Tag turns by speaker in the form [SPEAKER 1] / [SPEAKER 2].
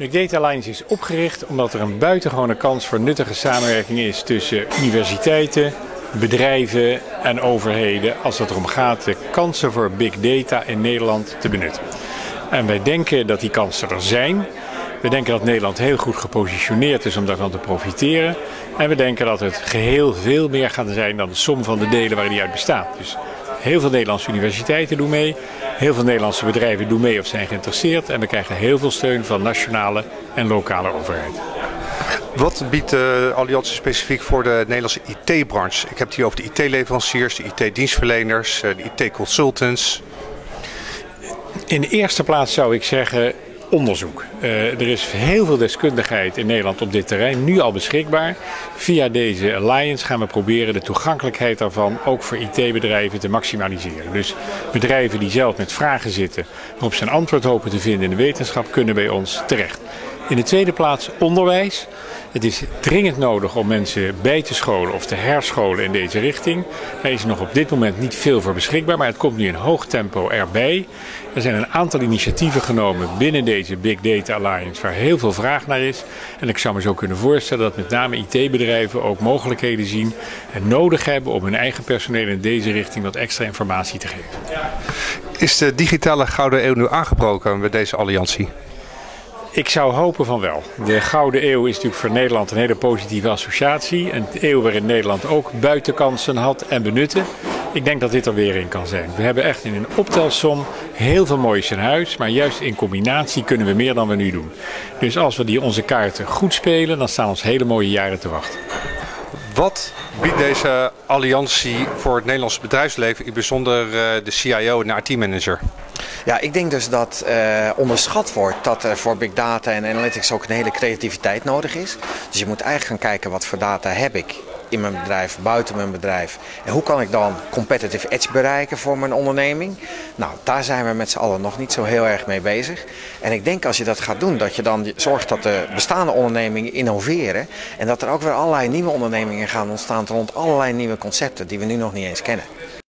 [SPEAKER 1] Big Data Alliance is opgericht omdat er een buitengewone kans voor nuttige samenwerking is tussen universiteiten, bedrijven en overheden als het erom gaat de kansen voor big data in Nederland te benutten. En wij denken dat die kansen er zijn. We denken dat Nederland heel goed gepositioneerd is om daarvan te profiteren. En we denken dat het geheel veel meer gaat zijn dan de som van de delen waar die uit bestaat. Dus heel veel Nederlandse universiteiten doen mee. Heel veel Nederlandse bedrijven doen mee of zijn geïnteresseerd. En we krijgen heel veel steun van nationale en lokale overheid.
[SPEAKER 2] Wat biedt de Alliantie specifiek voor de Nederlandse IT-branche? Ik heb het hier over de IT-leveranciers, de IT-dienstverleners, de IT-consultants.
[SPEAKER 1] In de eerste plaats zou ik zeggen onderzoek. Er is heel veel deskundigheid in Nederland op dit terrein, nu al beschikbaar. Via deze Alliance gaan we proberen de toegankelijkheid daarvan ook voor IT-bedrijven te maximaliseren. Dus bedrijven die zelf met vragen zitten, waarop ze een antwoord hopen te vinden in de wetenschap, kunnen bij ons terecht. In de tweede plaats onderwijs. Het is dringend nodig om mensen bij te scholen of te herscholen in deze richting. Er is nog op dit moment niet veel voor beschikbaar, maar het komt nu in hoog tempo erbij. Er zijn een aantal initiatieven genomen binnen deze Big Data Alliance waar heel veel vraag naar is. En ik zou me zo kunnen voorstellen dat met name IT-bedrijven ook mogelijkheden zien en nodig hebben om hun eigen personeel in deze richting wat extra informatie te geven.
[SPEAKER 2] Is de digitale gouden eeuw nu aangebroken met deze alliantie?
[SPEAKER 1] Ik zou hopen van wel. De Gouden Eeuw is natuurlijk voor Nederland een hele positieve associatie. Een eeuw waarin Nederland ook buitenkansen had en benutte. Ik denk dat dit er weer in kan zijn. We hebben echt in een optelsom heel veel moois in huis. Maar juist in combinatie kunnen we meer dan we nu doen. Dus als we onze kaarten goed spelen, dan staan ons hele mooie jaren te wachten.
[SPEAKER 2] Wat biedt deze alliantie voor het Nederlandse bedrijfsleven, in bijzonder de CIO en de IT-manager?
[SPEAKER 3] Ja, ik denk dus dat onderschat wordt dat er voor big data en analytics ook een hele creativiteit nodig is. Dus je moet eigenlijk gaan kijken wat voor data heb ik in mijn bedrijf, buiten mijn bedrijf. En hoe kan ik dan competitive edge bereiken voor mijn onderneming? Nou, daar zijn we met z'n allen nog niet zo heel erg mee bezig. En ik denk als je dat gaat doen, dat je dan zorgt dat de bestaande ondernemingen innoveren. En dat er ook weer allerlei nieuwe ondernemingen gaan ontstaan rond allerlei nieuwe concepten die we nu nog niet eens kennen.